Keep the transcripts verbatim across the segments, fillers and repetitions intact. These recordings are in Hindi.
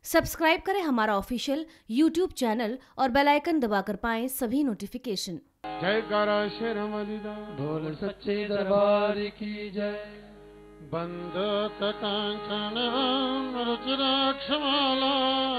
सब्सक्राइब करें हमारा ऑफिशियल यूट्यूब चैनल और बेल आइकन दबाकर पाएं सभी नोटिफिकेशन। जयकारा शेर मलिदा बोल सच्चे दरबार की जय। बंद कटांचन रुचिराक्षमाला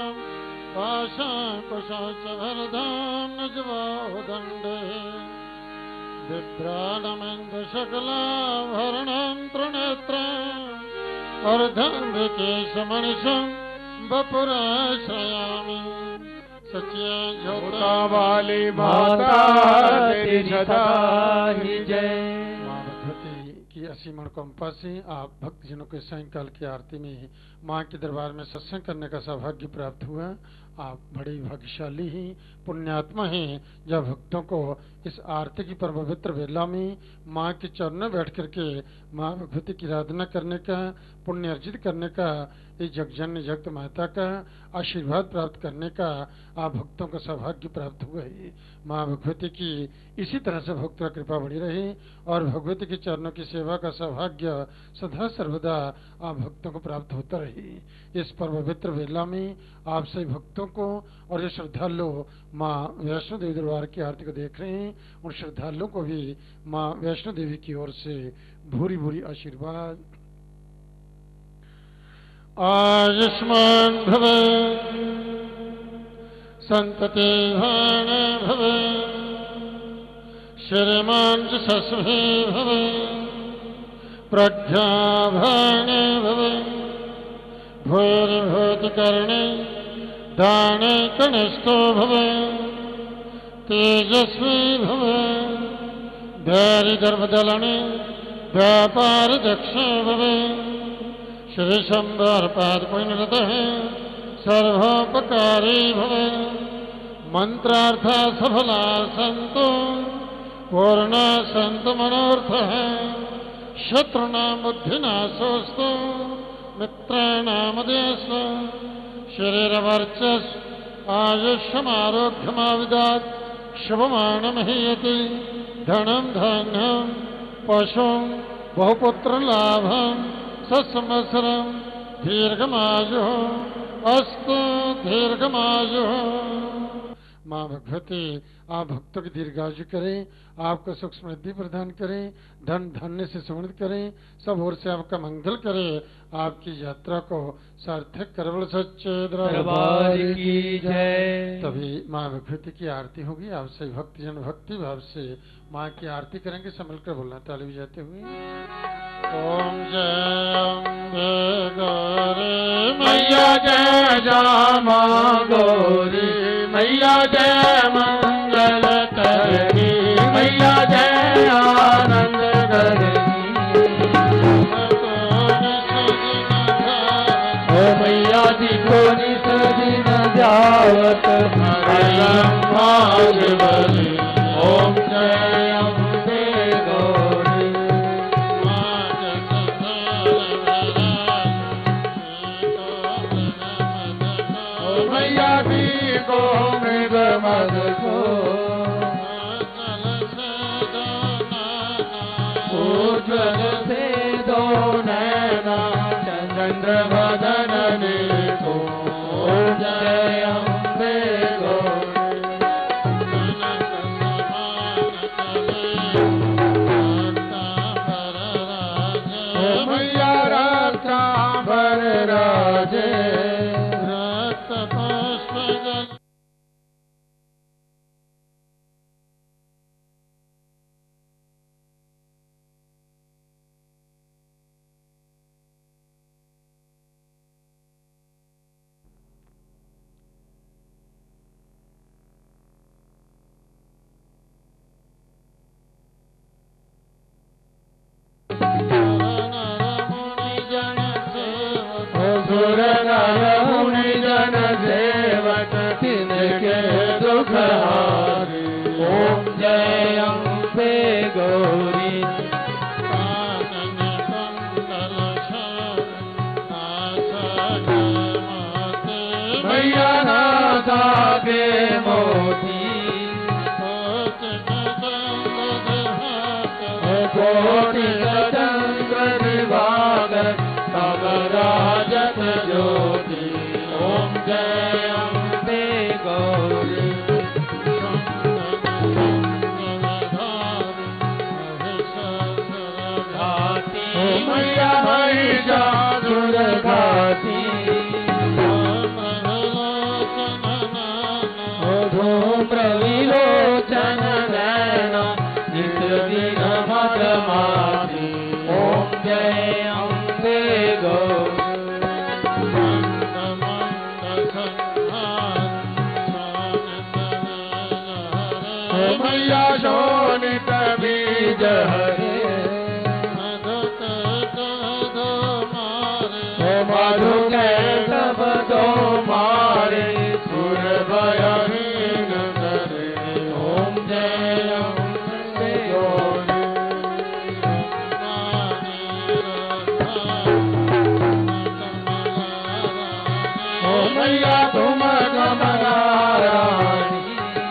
पाशाकुशाचभरधाम नजवादंडे बिभ्राणमेन्द्र शकलाभरणं त्रिनेत्रम् अर्धम्बिकेशमनिशं वपुराश्रयामि। सच्चे झोटा वाली माता तेरी सदा ही जय। माँ भगवती की असीम अनुकंपा से आप भक्तजनों के सायंकाल की आरती में माँ के दरबार में सत्संग करने का सौभाग्य प्राप्त हुआ। आप बड़े भाग्यशाली ही पुण्यात्मा हैं जब भक्तों को इस आरती की पवित्र वेला में माँ के चरणों में बैठ करके माँ भगवती की आराधना करने का, पुण्य अर्जित करने का, इस जगजननी जगत माता का आशीर्वाद प्राप्त करने का आप भक्तों का सौभाग्य प्राप्त हुआ है। माँ भगवती की इसी तरह से भक्तों की कृपा बढ़ी रहे और भगवती के चरणों की सेवा का सौभाग्य सदा सर्वदा आप भक्तों को प्राप्त होता रहे। इस पवित्र वेला में आप सभी भक्तों को और जो श्रद्धालु माँ वैष्णो देवी दरबार की आरती को देख रहे हैं उन श्रद्धालुओं को भी माँ वैष्णो देवी की ओर से भूरी भूरी आशीर्वाद। आयुष्मान भव संतति भान भव श्रीमान सस्मे भव प्रज्ञाभान भव भूर्भूतकर्णे दाने कनिष्ठो भव तेजस्वी भव धैर्य गर्भदलने व्यापार दक्ष भव श्री शंबर पाद पुण्यरत सर्वोपकारी भव मंत्रार्थ सफला संतो पूर्ण संत मनोर्थ शत्रुनाम बुद्धिनाशोस्तु मित्राणाम देश शरीर वर्चस आयुष्यमारोग्यमाविदात् शुभमानमहीयति धनम धान्यम पशुं बहुपुत्र लाभम सत्संवत्सरं दीर्घमायु अस्तु दीर्घमायु। माँ भगवती आप भक्तों की दीर्घायु करें, आपको सुख समृद्धि प्रदान करें, धन धान्य से समृद्ध करें, सब ओर से आपका मंगल करे, आपकी यात्रा को सार्थक करवल सच्चे दरबार की जय। तभी माँ भगवती की आरती होगी। आप सभी भक्तजन भक्ति भाव से माँ की आरती करेंगे। संभल कर बोलना ताली बजाते हुए। ओम जय अम्बे गौरी मैया जय जामा गौरी मैया जय मंगल करनी मैया जय आनंद करनी ओ मैया जी को निस दिन जावत हरम भागवती। ओम जय अम्बे गौरी ओ मैया जी को मृग मद को उज्ज्वल से दो नैना चंद्र बदन को। ओम जय अम्बे गौरी ओ मैया रत्नांबर राजे रक्त पुष्प सुर नर मुनि जन सेवक तिनके दुख हारी। ओम जय अम्बे गौरी मैया नाथा के मोती कोटि चंद्र दिवाकर तब राजत ज्योति। ओम जय अम्बे गौरी मैया महिषासुर घाती धूम्र विलोचन नैना नित दिन मदमाती ओम जय अम्बे गौरी मैया शोणित बीज हरे मधु के सब दो मारे सुर भयहीन करे ओम जय अम्बे गौरी ओ मैया तुम कमलारानी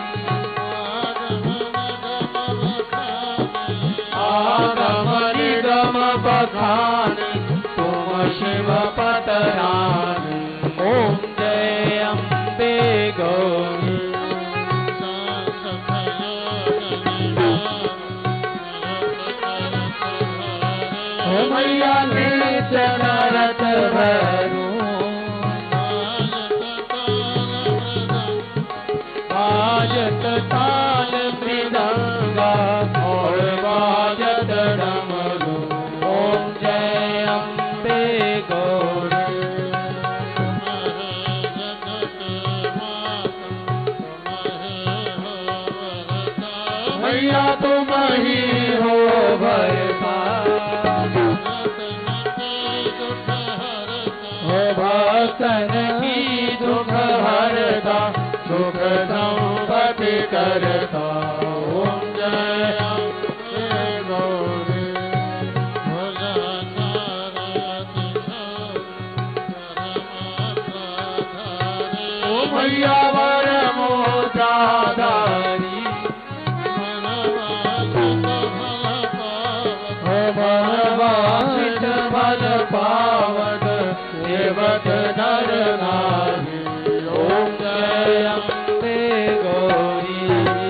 आगम निगम बखानी तुम शिव पतरानी ओम जय अम्बे गौरी ओ मैया नित्य नरत भैरू बाजत ताल मृदंगा और बाजत डमरू ओम जय अम्बे गौरी मैया तुम ही हो भरता हो भक्तन की दुख हरता सुख संपत्ति करता ओम जय अम्बे गौरी ओ मैया वर मोदाधारी भगवान फल पावत सेवक नर नारी ओम जय अम्बे गौरी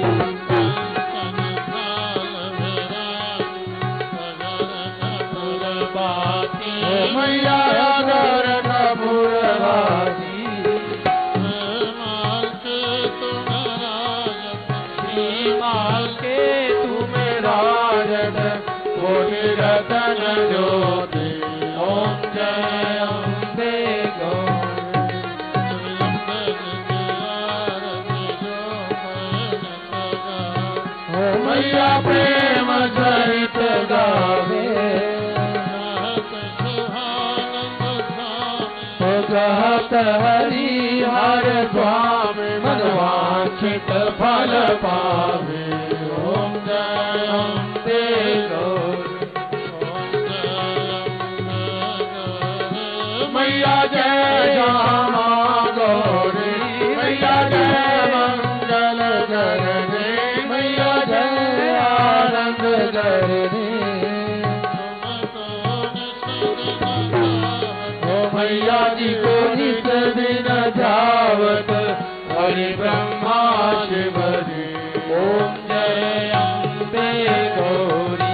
ओ मैया अगर कपूरवासी माल के तुम राजत कोटि रतन ज्योति ओम जय अम्बे गौरी ओ मैया प्रेम सहित गावे ओ कहत हरि हर स्वामी मनवांछित फल पावे ओम जय अम्बे गौरी मैया जय श्यामा गौरी मैया जय मंगल करने मैया जय आनंद करने ओ मैया जी को नित दिन जावत हरि ब्रह्मा शिव जी ओम जय अम्बे गौरी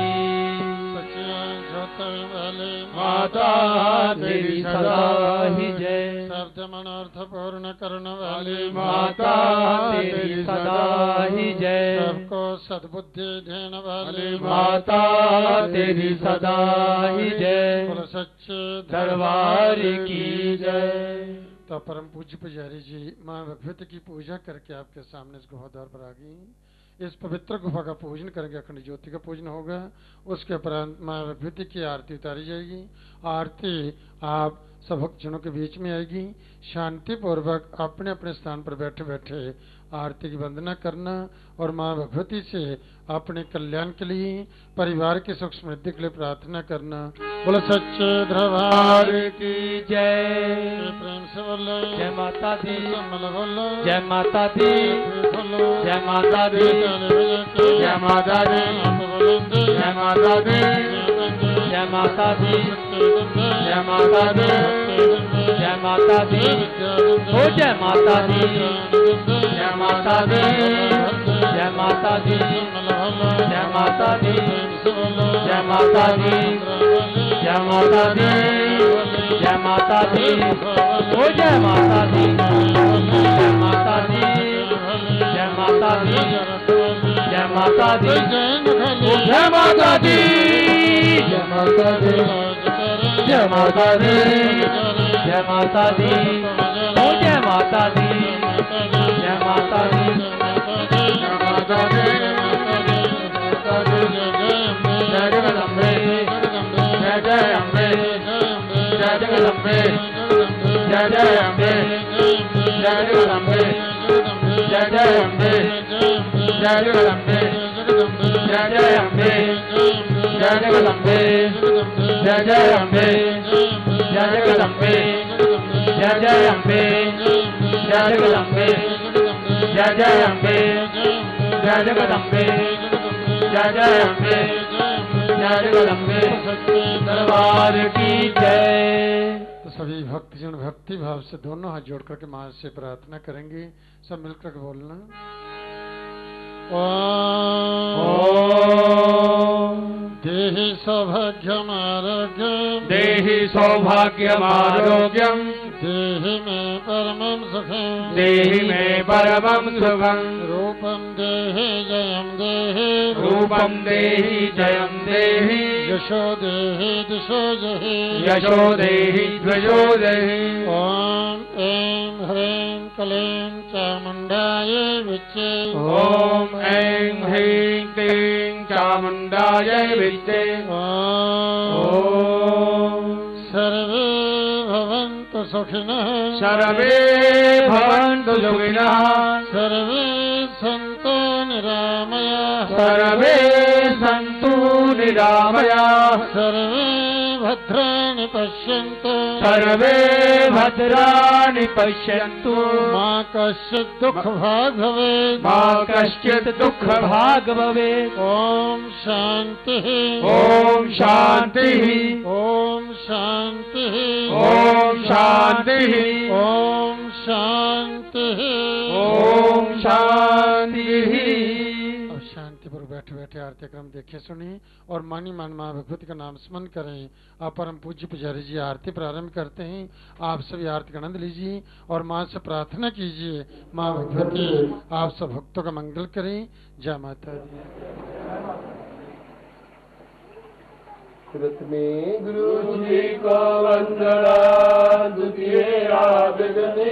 माता तेरी सदा ही जय शब्द मनोर्थ पूर्ण करने वाली माता तेरी सदा ही जय सबको सद्बुद्धि देने वाली माता तेरी सदा ही जय बोलो सच्चे दरबार की जय। तो परम पूज्य पुजारी जी माँ भगवती की पूजा करके आपके सामने इस गुफा द्वार पर आ गई। इस पवित्र गुफा का पूजन करेंगे, अखंड ज्योति का पूजन होगा। उसके उपरांत माँ भगवती की आरती उतारी जाएगी। आरती आप सब भक्तजनों के बीच में आएगी। शांति पूर्वक अपने अपने स्थान पर बैठे बैठे आरती की वंदना करना और माँ भगवती से अपने कल्याण के लिए, परिवार की सुख समृद्धि के लिए प्रार्थना करना। बोलो सच्चे दरबार की जय। प्रेम से बोलो जय माता दी, बोलो जय माता दी, बोलो जय माता दी, जय माता दी, जय माता दी, जय माता दी, जय माता दी। जय माता दी, ओ जय माता दी, जय माता दी, जय माता दी, जय माता दी, जय माता दी, जय माता दी, जय माता दी, ओ जय माता दी, जय माता दी, जय माता दी, जय माता दी, ओ जय माता दी, जय माता दी, जय माता दी, जय माता दी, ओ जय माता दी, जय माता दी, जय माता दी, जय जगदम्बे, जय जय अम्बे, जय जगदम्बे, जय जय अम्बे, जय जगदम्बे, जय जय अम्बे, जय जगदम्बे, जय जय अम्बे, जय जगदम्बे, जय जय अम्बे, जय जगदम्बे, जय जय अम्बे, जय जगदम्बे, जय जय अम्बे, जय जगदम्बे, जय जय अम्बे, जय जगदम्बे, दरबार की जय। तो सभी भक्तजन भक्ति भाव से दोनों हाथ जोड़ करके मां से प्रार्थना करेंगे। सब मिलकर के बोलना। ओम देहि सौभाग्यमारोग्यम, देहि सौभाग्यमारोग्यम, देहि मे परमं सुखं, देहि मे परमं सुखं, रूपं देहि जयं देहि, रूपं देहि जयं देहि, यशो देहि दिशो जहि, यशो देहि द्वयो देहि। ओम ऐं ह्रीं क्लीं चामुण्डाय विच्चे, ओम ऐं ह्रीं क्लीं चामुण्डायै विच्चे। ओम सर्वे भवन्तु सुखिनः, सर्वे भवन्तु सुखिनः, सर्वे सन्तु निरामयाः, सर्वे सन्तु निरामयाः, सर्वे भद्राणि पश्यन्तु, सर्वे भद्राणि पश्यन्तु, मा कश्चित् दुःखभाग् भवेत्, मा कश्चित् दुःखभाग् भवेत्। ओम शान्तिः, ओम शान्तिः, ओम शान्तिः, ओम शान्तिः, ओम शान्तिः, ओम शान्तिः। अब शांति पर बैठे बैठे आरती क्रम देखे सुनी और मानी मान माँ भगवती का नाम स्मरण करें। आप परम पूज्य पुजारी जी आरती प्रारंभ करते हैं। आप सभी आरती का आनंद लीजिए और माँ से प्रार्थना कीजिए, माँ भगवती आप सब भक्तों का मंगल करें। जय माता दी। में गुरु जी को वंदना, द्वितीय आवेदने,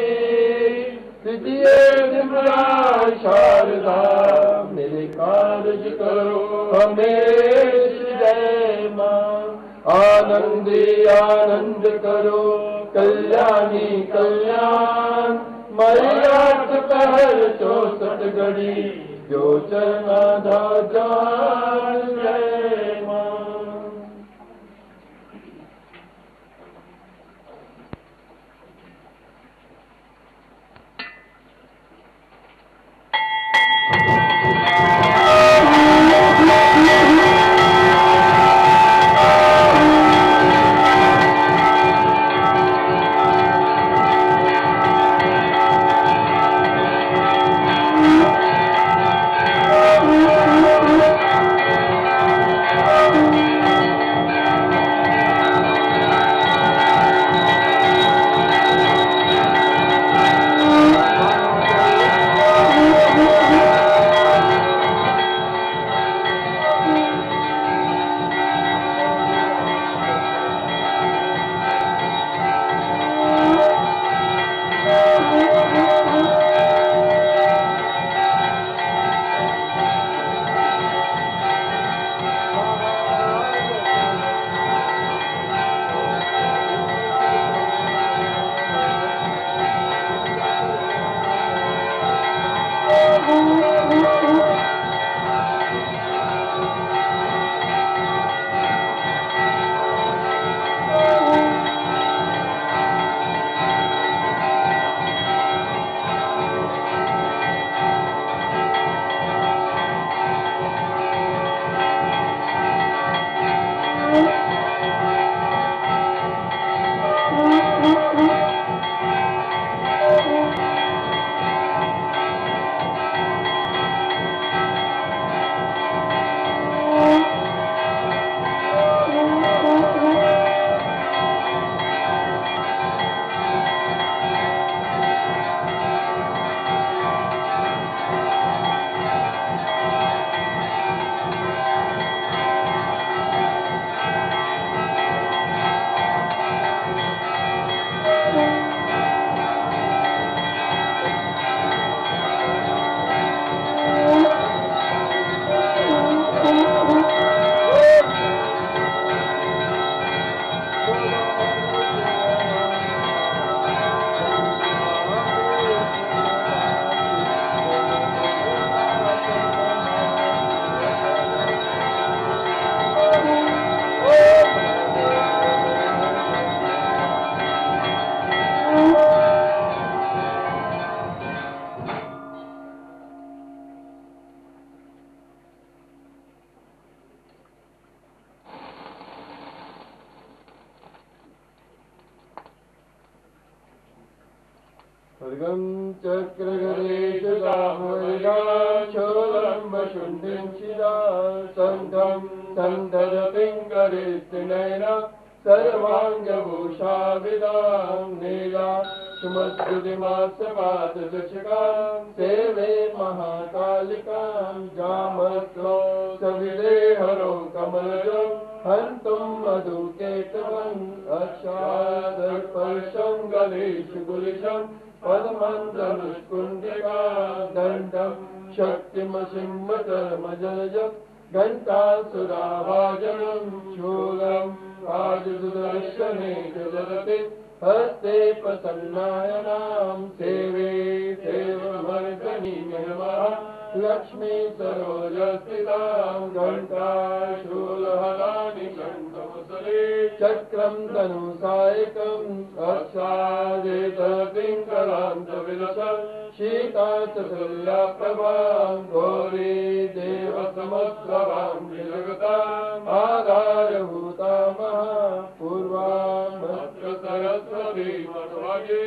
तृतीय दिव्या शारदा, मेरे कार्य करो हमेश जय माँ। आनंदी आनंद करो कल्याणी कल्याण, मैया पहर चौसठ घड़ी जो चरना जान जय माँ। Thank you. खड्गं चक्रगरेशदामवरिदाक्षोलं वशुण्डिं शिदा सङ्घं सन्धरपिङ्गरेस्त्रिनयना सर्वाङ्गभूषाविदां नीला सुमद्युतिमासपाददशकां सेवे महाकालिकां जामस्लो सविले हरो कमलजं हन्तुं मधुकेतवम् अक्षादर्पर्शं गणेश गुलिशं पद्मन्दनुष्कुण्डिका दण्डं शक्तिमसिंहतर्मजलजं घण्टासुराभाजनं शूलं राजदुदर्शने जलते हस्ते प्रसन्नायनां सेवे सेवमर्दनी महिमा लक्ष्मी सरोजस्थितां घण्टाशूलहलानि कण्ठमुसले चक्रं धनुसायकम् अक्षादेतपिङ्गलान्तविलसं शीताचतुर्याप्रभां घोरी देवसमुद्रवां विजगताम् आधारभूता महापूर्वां भद्र सरस्वती मन्वगे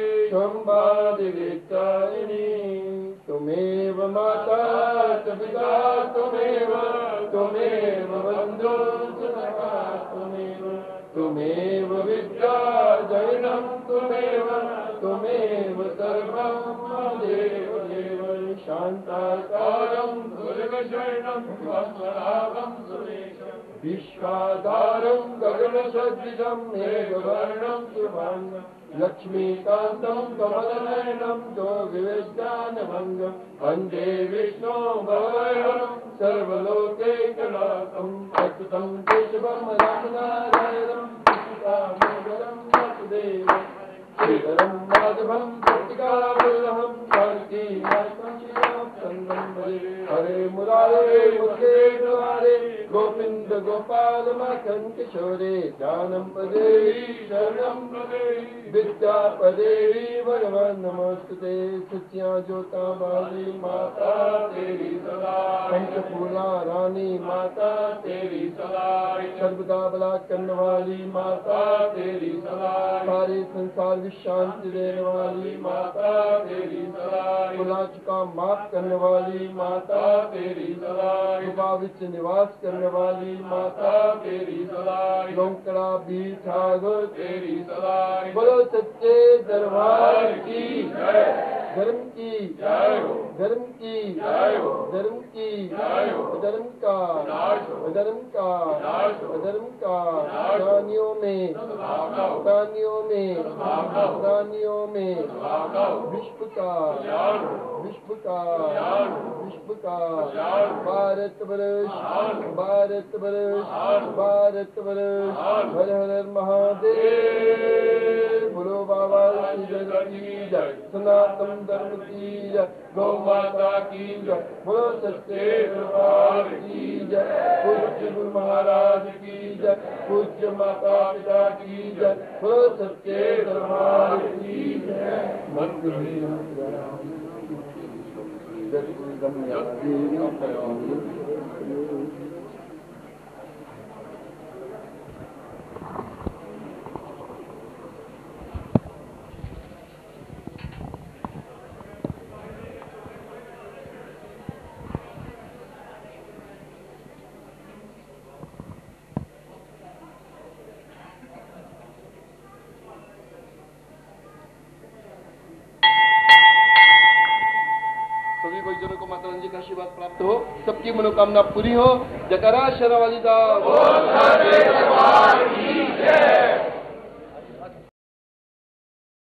शम्भादिविद्यायिनी तुमेव माता च पिता तुमेव तुमेव बन्धु सखा तुमेव तुमेव विद्या जैनं तुमेव तुमेव सर्वं देव देव शान्ताकारं दुर्गशयनं पद्मनाभं सुरेशं विश्वाधारं गगनसदृशं मेघवर्णं शुभाङ्गं लक्ष्मीकान्तं कमलनयनं योगिविज्ञानभङ्गं वन्दे विष्णो भवहरं सर्वलोकैकनाथं अच्युतं केशवं रामनारायणं सीतामोदरं वासुदेवं श्रीधरं माधवं कृतिकावल्लभं जानकीनाथं श्रीरामचन्द्रं भजे हरे मुरारे मुखे द्वारे गोविन्द गोपाल माखन किशोरे ज्ञानं पदे शरणं पदे विद्यापदे भगवान नमस्ते सत्या ज्योता बाली माता तेरी सदा पंचफूला रानी माता तेरी सदा सर्वदा बला करने वाली माता तेरी सदा सारे संसार की शांति देने वाली माता तेरी सदा गुनाह का माफ करने वाली माता तेरी सदा कृपा विच निवास करने वाली माता तेरी सदा लौकड़ा भी ठाकुर तेरी सदा बोलो सच्चे दरबार की जय धर्म की जय हो धर्म की जय हो धर्म की जय हो धर्म का धर्म का धर्म का प्राणियों में प्राणियों में प्राणियों में विश्व का विश्व का विश्व का भारत वर्ष भारत वर्ष भारत वर्ष हर हर महादेव बोलो बाबा श्री की जय सनातन धर्म की जय गौ माता की जय बोलो सच्चे दरबार की जय पूज्य गुरु महाराज की जय पूज्य माता पिता की जय बोलो सच्चे दरबार की जय सभी भक्तजनों को माता रानी का आशीर्वाद प्राप्त हो, सबकी मनोकामना पूरी हो। जयकारा शेरावाली दा।